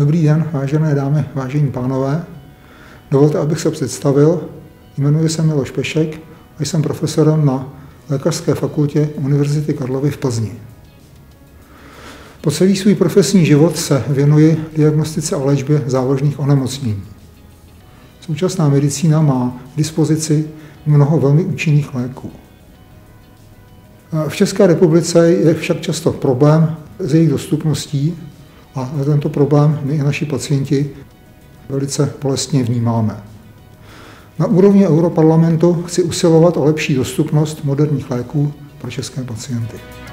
Dobrý den, vážené dámy, vážení pánové. Dovolte, abych se představil. Jmenuji se Miloš Pešek a jsem profesorem na Lékařské fakultě Univerzity Karlovy v Plzni. Po celý svůj profesní život se věnuji diagnostice a léčbě závažných onemocnění. Současná medicína má k dispozici mnoho velmi účinných léků. V České republice je však často problém s jejich dostupností a tento problém my i naši pacienti velice bolestně vnímáme. Na úrovni Europarlamentu chci usilovat o lepší dostupnost moderních léků pro české pacienty.